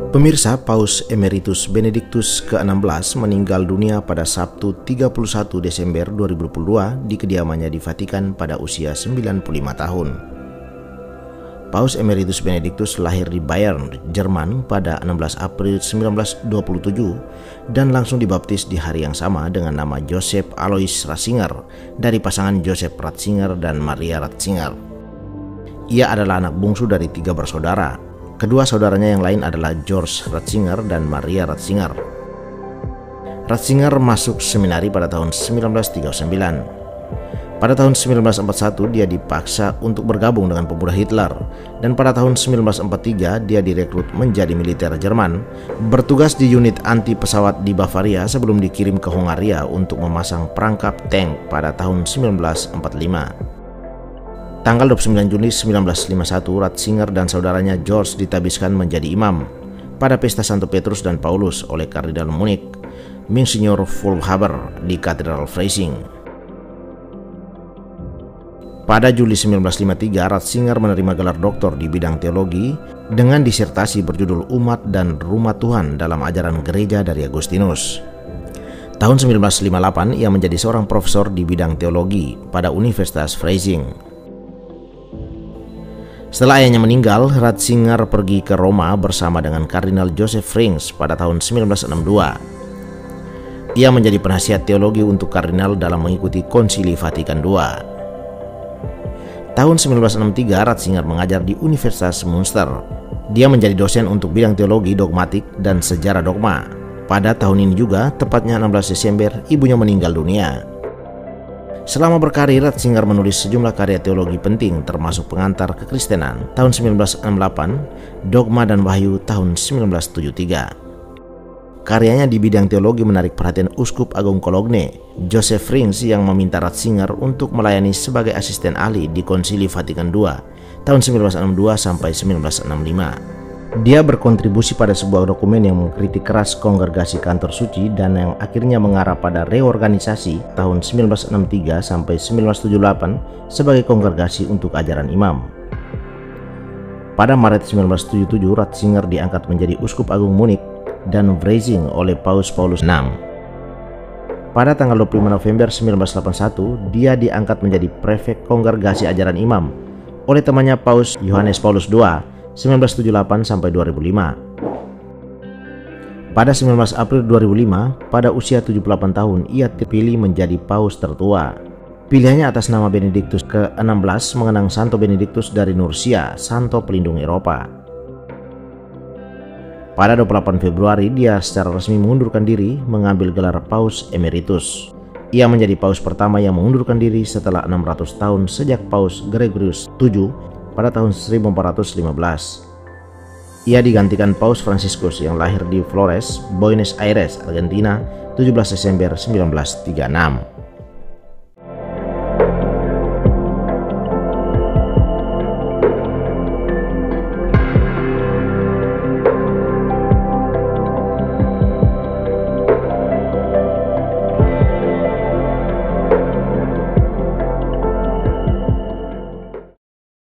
Pemirsa, Paus Emeritus Benediktus ke-16 meninggal dunia pada Sabtu 31 Desember 2022 di kediamannya di Vatikan pada usia 95 tahun. Paus Emeritus Benediktus lahir di Bayern, Jerman pada 16 April 1927 dan langsung dibaptis di hari yang sama dengan nama Joseph Alois Ratzinger dari pasangan Joseph Ratzinger dan Maria Ratzinger. Ia adalah anak bungsu dari 3 bersaudara. Kedua saudaranya yang lain adalah George Ratzinger dan Maria Ratzinger. Ratzinger masuk seminari pada tahun 1939. Pada tahun 1941 dia dipaksa untuk bergabung dengan pemuda Hitler, dan pada tahun 1943 dia direkrut menjadi militer Jerman, bertugas di unit anti pesawat di Bavaria sebelum dikirim ke Hongaria untuk memasang perangkap tank pada tahun 1945. Tanggal 29 Juni 1951, Ratzinger dan saudaranya George ditabiskan menjadi imam pada pesta Santo Petrus dan Paulus oleh Kardinal Munich, Monsignor Faulhaber di Katedral Freising. Pada Juli 1953, Ratzinger menerima gelar doktor di bidang teologi dengan disertasi berjudul Umat dan Rumah Tuhan dalam ajaran gereja dari Agustinus. Tahun 1958, ia menjadi seorang profesor di bidang teologi pada Universitas Freising. Setelah ayahnya meninggal, Ratzinger pergi ke Roma bersama dengan Kardinal Joseph Frings pada tahun 1962. Ia menjadi penasihat teologi untuk kardinal dalam mengikuti Konsili Vatikan II. Tahun 1963, Ratzinger mengajar di Universitas Münster. Dia menjadi dosen untuk bidang teologi, dogmatik, dan sejarah dogma. Pada tahun ini juga, tepatnya 16 Desember, ibunya meninggal dunia. Selama berkarir, Ratzinger menulis sejumlah karya teologi penting termasuk Pengantar Kekristenan tahun 1968, Dogma dan Wahyu tahun 1973. Karyanya di bidang teologi menarik perhatian Uskup Agung Cologne, Joseph Frings, yang meminta Ratzinger untuk melayani sebagai asisten ahli di Konsili Vatikan II tahun 1962 sampai 1965. Dia berkontribusi pada sebuah dokumen yang mengkritik keras Kongregasi Kantor Suci dan yang akhirnya mengarah pada reorganisasi tahun 1963 sampai 1978 sebagai Kongregasi untuk Ajaran Imam. Pada Maret 1977, Ratzinger diangkat menjadi Uskup Agung Munich dan Freising oleh Paus Paulus VI. Pada tanggal 25 November 1981, dia diangkat menjadi Prefek Kongregasi Ajaran Imam oleh temannya Paus Yohanes Paulus II 1978 sampai 2005. Pada 19 April 2005, pada usia 78 tahun, ia terpilih menjadi paus tertua. Pilihannya atas nama Benediktus ke-16 mengenang Santo Benediktus dari Nursia, Santo Pelindung Eropa. Pada 28 Februari, dia secara resmi mengundurkan diri mengambil gelar Paus Emeritus. Ia menjadi paus pertama yang mengundurkan diri setelah 600 tahun sejak Paus Gregorius VII pada tahun 1415. Ia digantikan Paus Fransiskus yang lahir di Flores, Buenos Aires, Argentina, 17 Desember 1936.